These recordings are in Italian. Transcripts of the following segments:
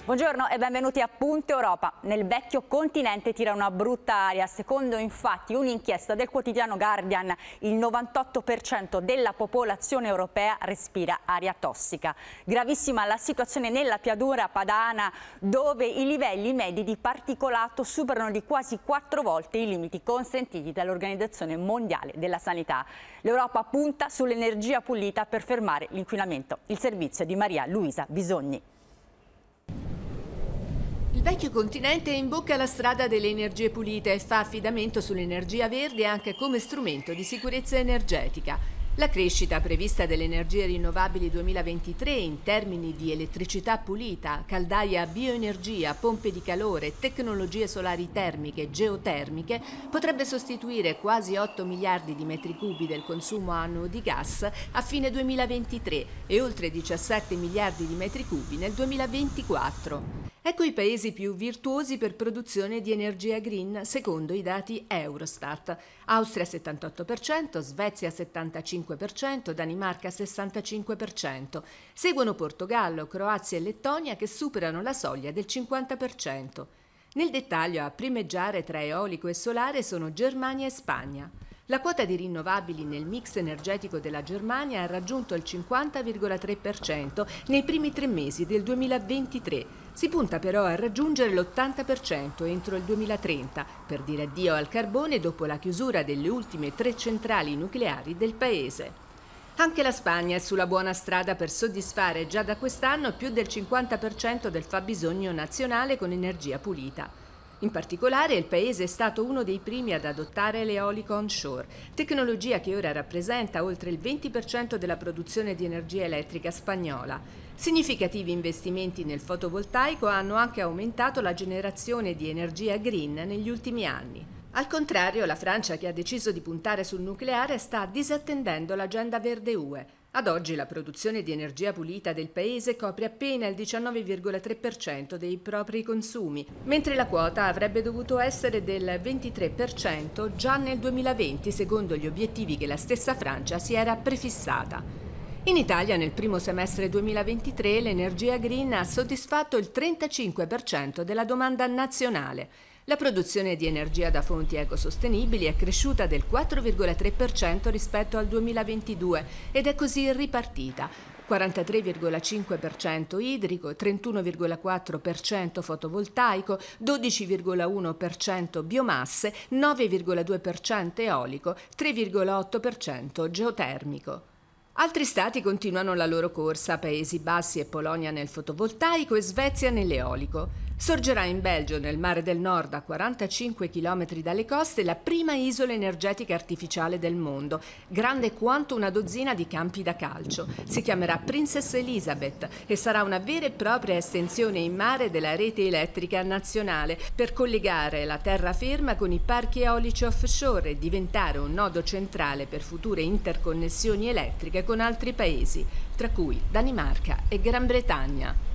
Buongiorno e benvenuti a Punto Europa. Nel vecchio continente tira una brutta aria. Secondo infatti un'inchiesta del quotidiano Guardian, il 98% della popolazione europea respira aria tossica. Gravissima la situazione nella pianura padana, dove i livelli medi di particolato superano di quasi 4 volte i limiti consentiti dall'Organizzazione Mondiale della Sanità. L'Europa punta sull'energia pulita per fermare l'inquinamento. Il servizio di Maria Luisa Bisogni. Il vecchio continente è in bocca alla strada delle energie pulite e fa affidamento sull'energia verde anche come strumento di sicurezza energetica. La crescita prevista delle energie rinnovabili 2023 in termini di elettricità pulita, caldaia a bioenergia, pompe di calore, tecnologie solari termiche e geotermiche potrebbe sostituire quasi 8 miliardi di metri cubi del consumo annuo di gas a fine 2023 e oltre 17 miliardi di metri cubi nel 2024. Ecco i paesi più virtuosi per produzione di energia green secondo i dati Eurostat. Austria 78%, Svezia 75%, Danimarca 65%. Seguono Portogallo, Croazia e Lettonia che superano la soglia del 50%. Nel dettaglio a primeggiare tra eolico e solare sono Germania e Spagna. La quota di rinnovabili nel mix energetico della Germania ha raggiunto il 50,3% nei primi 3 mesi del 2023. Si punta però a raggiungere l'80% entro il 2030 per dire addio al carbone dopo la chiusura delle ultime 3 centrali nucleari del paese. Anche la Spagna è sulla buona strada per soddisfare già da quest'anno più del 50% del fabbisogno nazionale con energia pulita. In particolare il paese è stato uno dei primi ad adottare l'eolico onshore, tecnologia che ora rappresenta oltre il 20% della produzione di energia elettrica spagnola. Significativi investimenti nel fotovoltaico hanno anche aumentato la generazione di energia green negli ultimi anni. Al contrario, la Francia, che ha deciso di puntare sul nucleare, sta disattendendo l'agenda verde UE. Ad oggi la produzione di energia pulita del paese copre appena il 19,3% dei propri consumi, mentre la quota avrebbe dovuto essere del 23% già nel 2020, secondo gli obiettivi che la stessa Francia si era prefissata. In Italia nel primo semestre 2023 l'energia green ha soddisfatto il 35% della domanda nazionale. La produzione di energia da fonti ecosostenibili è cresciuta del 4,3% rispetto al 2022 ed è così ripartita. 43,5% idrico, 31,4% fotovoltaico, 12,1% biomasse, 9,2% eolico, 3,8% geotermico. Altri stati continuano la loro corsa, Paesi Bassi e Polonia nel fotovoltaico e Svezia nell'eolico. Sorgerà in Belgio, nel Mare del Nord, a 45 km dalle coste, la prima isola energetica artificiale del mondo, grande quanto una dozzina di campi da calcio. Si chiamerà Princess Elizabeth e sarà una vera e propria estensione in mare della rete elettrica nazionale per collegare la terraferma con i parchi eolici offshore e diventare un nodo centrale per future interconnessioni elettriche con altri paesi, tra cui Danimarca e Gran Bretagna.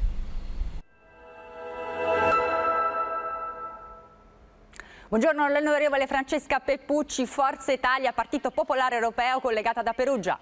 Buongiorno all'onorevole Francesca Peppucci, Forza Italia, Partito Popolare Europeo, collegata da Perugia.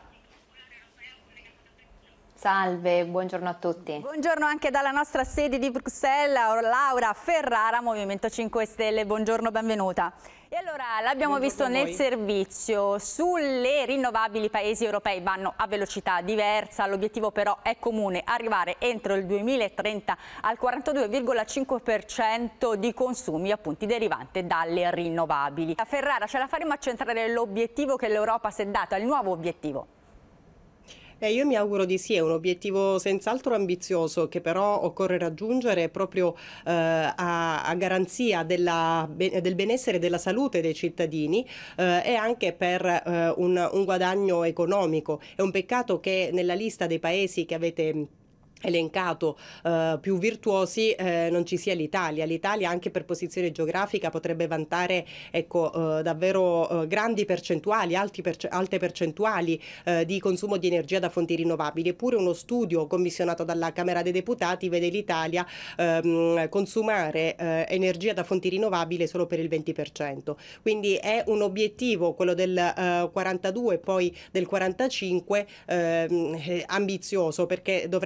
Salve, buongiorno a tutti. Buongiorno anche dalla nostra sede di Bruxelles, Laura Ferrara, Movimento 5 Stelle, buongiorno, benvenuta. E allora l'abbiamo visto nel servizio, sulle rinnovabili paesi europei vanno a velocità diversa, l'obiettivo però è comune, arrivare entro il 2030 al 42,5% di consumi appunto derivante dalle rinnovabili. A Ferrara ce la faremo a centrare l'obiettivo che l'Europa si è data, il nuovo obiettivo? Io mi auguro di sì, è un obiettivo senz'altro ambizioso che però occorre raggiungere proprio a garanzia del benessere e della salute dei cittadini e anche per un guadagno economico. È un peccato che nella lista dei paesi che avete elencato più virtuosi non ci sia l'Italia. L'Italia anche per posizione geografica potrebbe vantare davvero grandi percentuali, alte percentuali di consumo di energia da fonti rinnovabili, eppure uno studio commissionato dalla Camera dei Deputati vede l'Italia consumare energia da fonti rinnovabili solo per il 20%, quindi è un obiettivo, quello del 42 e poi del 45, ambizioso, perché dovrebbe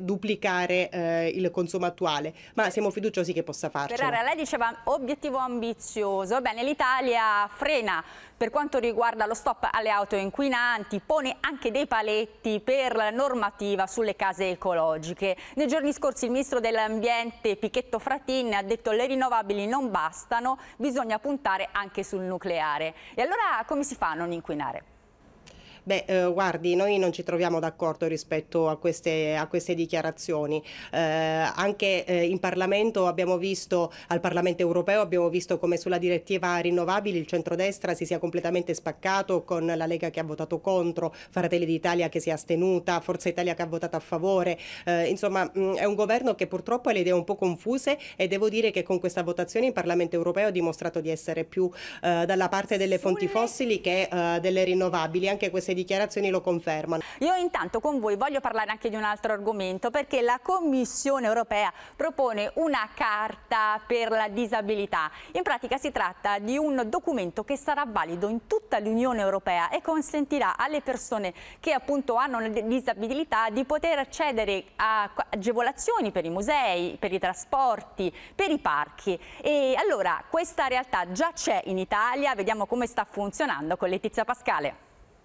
duplicare il consumo attuale, ma siamo fiduciosi che possa farcela. Ferrara, lei diceva obiettivo ambizioso. Bene, l'Italia frena per quanto riguarda lo stop alle auto inquinanti, pone anche dei paletti per la normativa sulle case ecologiche. Nei giorni scorsi il ministro dell'Ambiente Pichetto Fratin ha detto che le rinnovabili non bastano, bisogna puntare anche sul nucleare. E allora come si fa a non inquinare? Beh, guardi, noi non ci troviamo d'accordo rispetto a queste dichiarazioni. Anche in Parlamento abbiamo visto, al Parlamento europeo abbiamo visto come sulla direttiva rinnovabili il centrodestra si sia completamente spaccato, con la Lega che ha votato contro, Fratelli d'Italia che si è astenuta, Forza Italia che ha votato a favore. Insomma, è un governo che purtroppo ha le idee un po' confuse, e devo dire che con questa votazione in Parlamento europeo ha dimostrato di essere più dalla parte delle fonti fossili che delle rinnovabili. Anche queste dichiarazioni lo confermano. Io intanto con voi voglio parlare anche di un altro argomento, perché la Commissione europea propone una carta per la disabilità. In pratica si tratta di un documento che sarà valido in tutta l'Unione Europea e consentirà alle persone che appunto hanno una disabilità di poter accedere a agevolazioni per i musei, per i trasporti, per i parchi. E allora questa realtà già c'è in Italia, vediamo come sta funzionando con Letizia Pascale.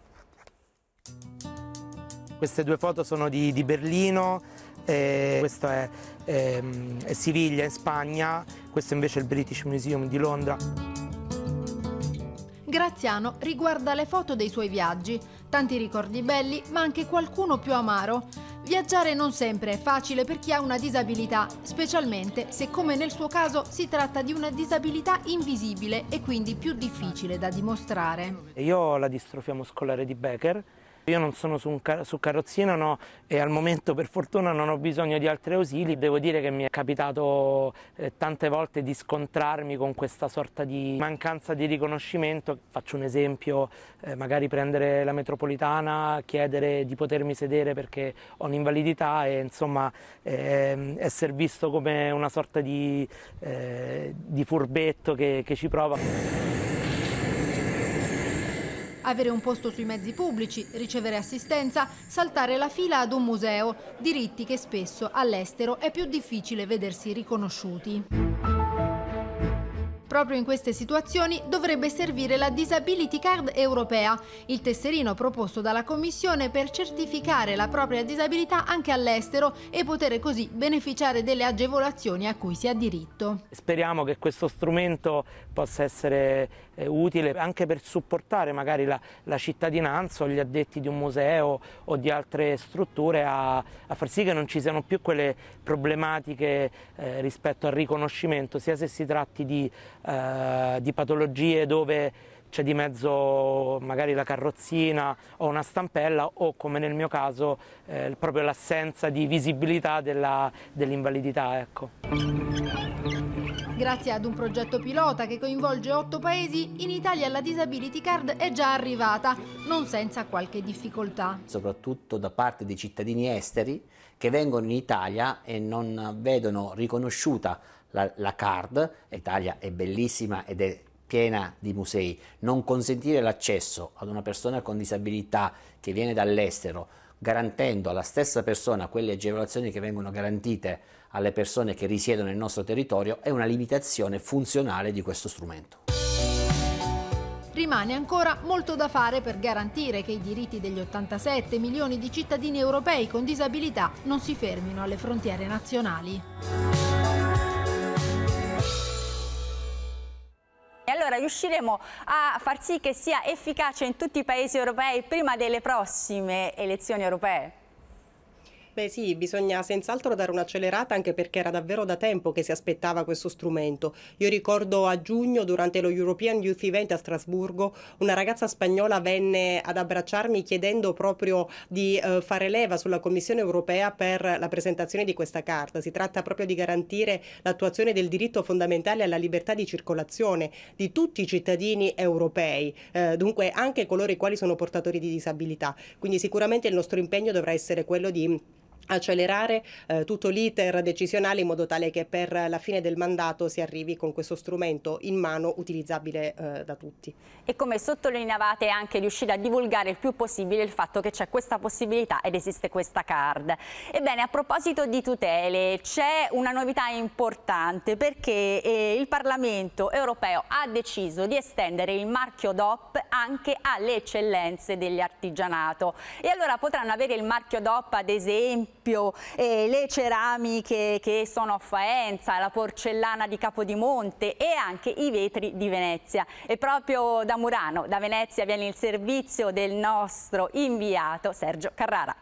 Queste due foto sono di Berlino, questo è Siviglia in Spagna, questo invece è il British Museum di Londra. Graziano riguarda le foto dei suoi viaggi, tanti ricordi belli ma anche qualcuno più amaro. Viaggiare non sempre è facile per chi ha una disabilità, specialmente se, come nel suo caso, si tratta di una disabilità invisibile e quindi più difficile da dimostrare. Io ho la distrofia muscolare di Becker. Io non sono su carrozzina, no, e al momento per fortuna non ho bisogno di altri ausili. Devo dire che mi è capitato tante volte di scontrarmi con questa sorta di mancanza di riconoscimento. Faccio un esempio, magari prendere la metropolitana, chiedere di potermi sedere perché ho un'invalidità e insomma essere visto come una sorta di furbetto che ci prova. Avere un posto sui mezzi pubblici, ricevere assistenza, saltare la fila ad un museo, diritti che spesso all'estero è più difficile vedersi riconosciuti. Proprio in queste situazioni dovrebbe servire la Disability Card europea, il tesserino proposto dalla Commissione per certificare la propria disabilità anche all'estero e poter così beneficiare delle agevolazioni a cui si ha diritto. Speriamo che questo strumento possa essere utile anche per supportare magari la cittadinanza o gli addetti di un museo o di altre strutture a far sì che non ci siano più quelle problematiche rispetto al riconoscimento, sia se si tratti di patologie dove c'è di mezzo magari la carrozzina o una stampella, o come nel mio caso proprio l'assenza di visibilità dell'invalidità. Ecco. Grazie ad un progetto pilota che coinvolge 8 paesi, in Italia la Disability Card è già arrivata, non senza qualche difficoltà. Soprattutto da parte dei cittadini esteri che vengono in Italia e non vedono riconosciuta la card. L'Italia è bellissima ed è piena di musei. Non consentire l'accesso ad una persona con disabilità che viene dall'estero, garantendo alla stessa persona quelle agevolazioni che vengono garantite alle persone che risiedono nel nostro territorio, è una limitazione funzionale di questo strumento. Rimane ancora molto da fare per garantire che i diritti degli 87 milioni di cittadini europei con disabilità non si fermino alle frontiere nazionali. E allora riusciremo a far sì che sia efficace in tutti i paesi europei prima delle prossime elezioni europee? Beh sì, bisogna senz'altro dare un'accelerata, anche perché era davvero da tempo che si aspettava questo strumento. Io ricordo a giugno, durante lo European Youth Event a Strasburgo, una ragazza spagnola venne ad abbracciarmi chiedendo proprio di fare leva sulla Commissione europea per la presentazione di questa carta. Si tratta proprio di garantire l'attuazione del diritto fondamentale alla libertà di circolazione di tutti i cittadini europei, dunque anche coloro i quali sono portatori di disabilità. Quindi sicuramente il nostro impegno dovrà essere quello di accelerare tutto l'iter decisionale in modo tale che per la fine del mandato si arrivi con questo strumento in mano utilizzabile da tutti. E come sottolineavate anche riuscire a divulgare il più possibile il fatto che c'è questa possibilità ed esiste questa card. Ebbene, a proposito di tutele, c'è una novità importante perché il Parlamento europeo ha deciso di estendere il marchio DOP anche alle eccellenze dell'artigianato e allora potranno avere il marchio DOP ad esempio le ceramiche che sono a Faenza, la porcellana di Capodimonte e anche i vetri di Venezia. E proprio da Murano, da Venezia, viene il servizio del nostro inviato Sergio Carrara.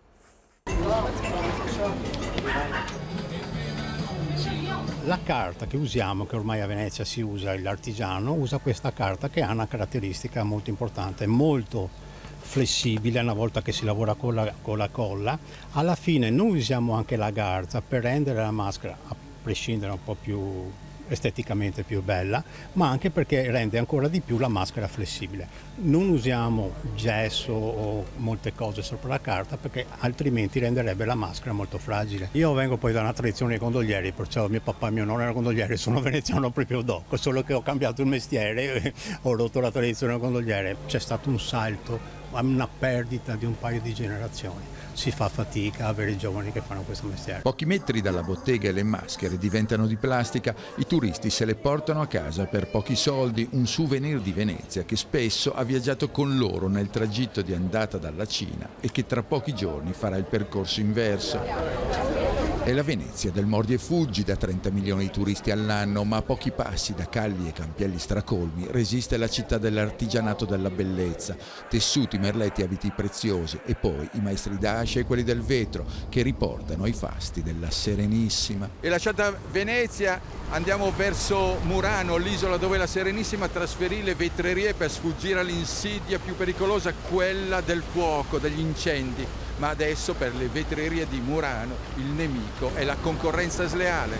La carta che usiamo, che ormai a Venezia si usa, l'artigiano usa questa carta che ha una caratteristica molto importante, molto flessibile una volta che si lavora con la colla. Alla fine noi usiamo anche la garza per rendere la maschera, a prescindere, un po' più esteticamente più bella, ma anche perché rende ancora di più la maschera flessibile. Non usiamo gesso o molte cose sopra la carta perché altrimenti renderebbe la maschera molto fragile. Io vengo poi da una tradizione di gondolieri, perciò mio papà e mio nonno erano gondolieri, sono veneziano proprio dopo, solo che ho cambiato il mestiere e ho rotto la tradizione del gondoliere. C'è stato un salto, una perdita di un paio di generazioni. Si fa fatica a avere i giovani che fanno questo mestiere. Pochi metri dalla bottega e le maschere diventano di plastica, i turisti se le portano a casa per pochi soldi, un souvenir di Venezia che spesso ha viaggiato con loro nel tragitto di andata dalla Cina e che tra pochi giorni farà il percorso inverso. È la Venezia del mordi e fuggi, da 30 milioni di turisti all'anno, ma a pochi passi da calli e campielli stracolmi resiste la città dell'artigianato della bellezza, tessuti, merletti, abiti preziosi e poi i maestri d'ascia e quelli del vetro che riportano i fasti della Serenissima. E lasciata Venezia andiamo verso Murano, l'isola dove la Serenissima trasferì le vetrerie per sfuggire all'insidia più pericolosa, quella del fuoco, degli incendi. Ma adesso per le vetrerie di Murano il nemico è la concorrenza sleale.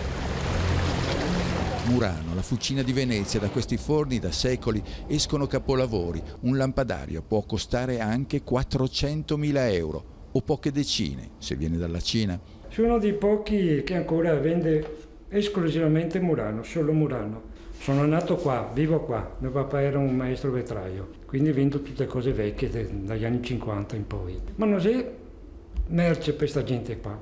Murano, la fucina di Venezia, da questi forni da secoli escono capolavori. Un lampadario può costare anche 400.000 euro o poche decine se viene dalla Cina. Sono dei pochi che ancora vende esclusivamente Murano, solo Murano. Sono nato qua, vivo qua, mio papà era un maestro vetraio, quindi vendo tutte cose vecchie dagli anni 50 in poi. Ma non c'è merce per questa gente qua,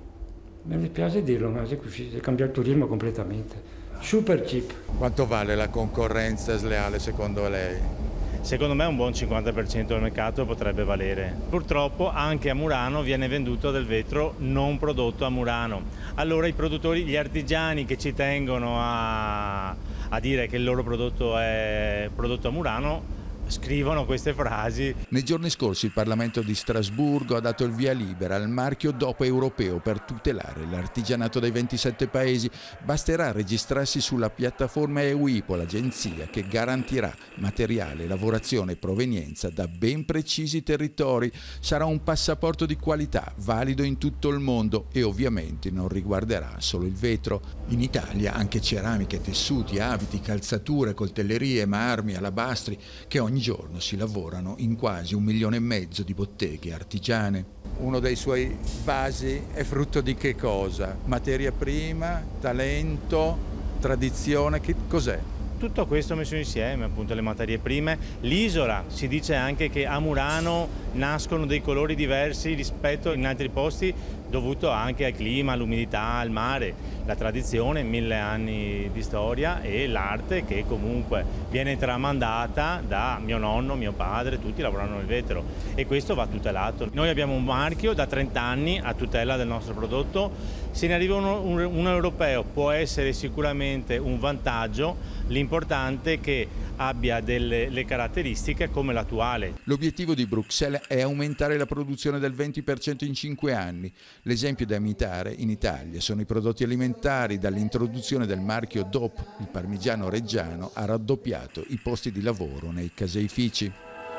mi dispiace dirlo, ma si cambia il turismo completamente. Super cheap. Quanto vale la concorrenza sleale secondo lei? Secondo me un buon 50% del mercato potrebbe valere. Purtroppo anche a Murano viene venduto del vetro non prodotto a Murano. Allora i produttori, gli artigiani che ci tengono a dire che il loro prodotto è prodotto a Murano, scrivono queste frasi. Nei giorni scorsi il Parlamento di Strasburgo ha dato il via libera al marchio DOP europeo per tutelare l'artigianato dei 27 paesi. Basterà registrarsi sulla piattaforma EUIPO, l'agenzia che garantirà materiale, lavorazione e provenienza da ben precisi territori. Sarà un passaporto di qualità, valido in tutto il mondo e ovviamente non riguarderà solo il vetro. In Italia anche ceramiche, tessuti, abiti, calzature, coltellerie, marmi, alabastri che ogni giorno si lavorano in quasi 1,5 milioni di botteghe artigiane. Uno dei suoi vasi è frutto di che cosa? Materia prima, talento, tradizione, che cos'è? Tutto questo messo insieme, appunto le materie prime. L'isola, si dice anche che a Murano nascono dei colori diversi rispetto in altri posti, dovuto anche al clima, all'umidità, al mare, la tradizione, 1000 anni di storia e l'arte che comunque viene tramandata da mio nonno, mio padre, tutti lavorano nel vetro e questo va tutelato. Noi abbiamo un marchio da 30 anni a tutela del nostro prodotto. Se ne arriva un europeo può essere sicuramente un vantaggio, l'importante è che abbia delle caratteristiche come l'attuale. L'obiettivo di Bruxelles è aumentare la produzione del 20% in 5 anni. L'esempio da imitare in Italia sono i prodotti alimentari. Dall'introduzione del marchio DOP, il parmigiano reggiano ha raddoppiato i posti di lavoro nei caseifici.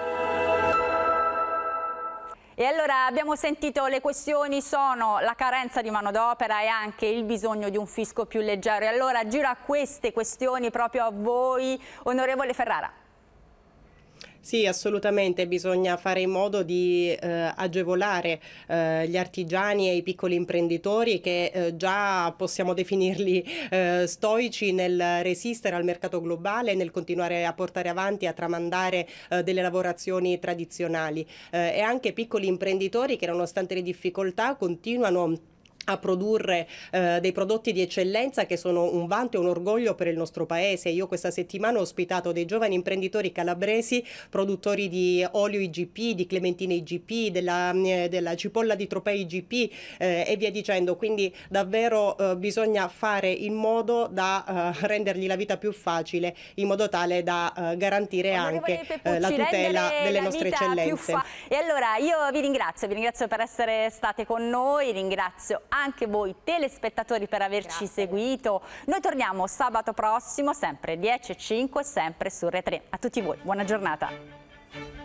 E allora abbiamo sentito le questioni sono la carenza di manodopera e anche il bisogno di un fisco più leggero. E allora giro a queste questioni proprio a voi, onorevole Ferrara. Sì, assolutamente, bisogna fare in modo di agevolare gli artigiani e i piccoli imprenditori che già possiamo definirli stoici nel resistere al mercato globale, nel continuare a portare avanti, a tramandare delle lavorazioni tradizionali, e anche piccoli imprenditori che nonostante le difficoltà continuano a produrre dei prodotti di eccellenza che sono un vanto e un orgoglio per il nostro paese. Io questa settimana ho ospitato dei giovani imprenditori calabresi, produttori di olio IGP, di clementine IGP, della cipolla di Tropea IGP e via dicendo. Quindi davvero bisogna fare in modo da rendergli la vita più facile, in modo tale da garantire anche la tutela delle nostre eccellenze. E allora io vi ringrazio per essere state con noi, ringrazio anche voi telespettatori per averci seguito. Noi torniamo sabato prossimo, sempre 10:05, sempre su Re3. A tutti voi, buona giornata.